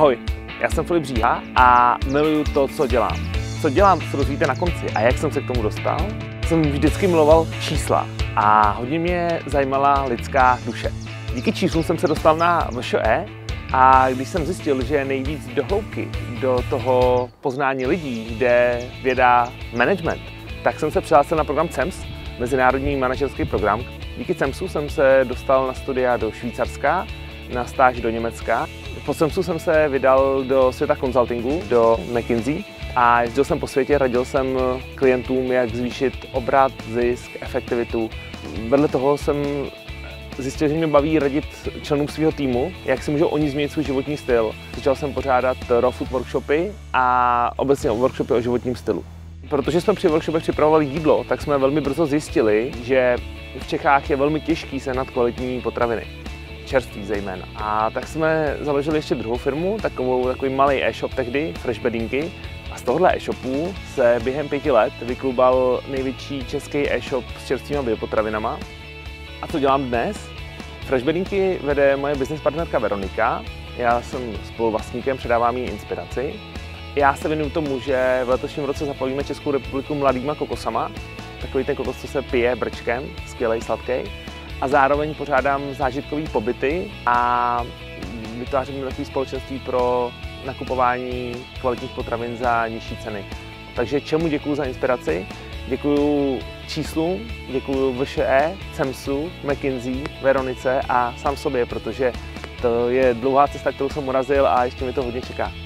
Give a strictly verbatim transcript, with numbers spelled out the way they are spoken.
Ahoj, já jsem Filip Říha a miluju to, co dělám. Co dělám, to se dozvíte na konci. A jak jsem se k tomu dostal? Jsem vždycky miloval čísla a hodně mě zajímala lidská duše. Díky číslům jsem se dostal na V Š E a když jsem zjistil, že nejvíc do hloubky, do toho poznání lidí jde věda management, tak jsem se přihlásil na program C E M S, mezinárodní manažerský program. Díky C E M Su jsem se dostal na studia do Švýcarska, na stáž do Německa. Po C E M Su jsem se vydal do světa konzultingu, do McKinsey a jezdil jsem po světě, radil jsem klientům, jak zvýšit obrat, zisk, efektivitu. Vedle toho jsem zjistil, že mě baví radit členům svého týmu, jak si můžou oni změnit svůj životní styl. Začal jsem pořádat raw food workshopy a obecně workshopy o životním stylu. Protože jsme při workshopech připravovali jídlo, tak jsme velmi brzo zjistili, že v Čechách je velmi těžký sehnat kvalitní potraviny. Čerství zejména. A tak jsme založili ještě druhou firmu, takovou, takový malý e-shop tehdy, Fresh Bedinky. A z tohohle e-shopu se během pěti let vyklubal největší český e-shop s čerstvými biopotravinama. A co dělám dnes? Fresh Bedinky vede moje business partnerka Veronika. Já jsem spoluvlastníkem, předávám jí inspiraci. Já se věnuju tomu, že v letošním roce zapojíme Českou republiku mladýma kokosama. Takový ten kokos, co se pije brčkem, skvělej, sladký. A zároveň pořádám zážitkový pobyty a vytvářím takové společenství pro nakupování kvalitních potravin za nižší ceny. Takže čemu děkuju za inspiraci? Děkuju číslům, děkuju V Š E, C E M Su, McKinsey, Veronice a sám sobě, protože to je dlouhá cesta, kterou jsem urazil a ještě mi to hodně čeká.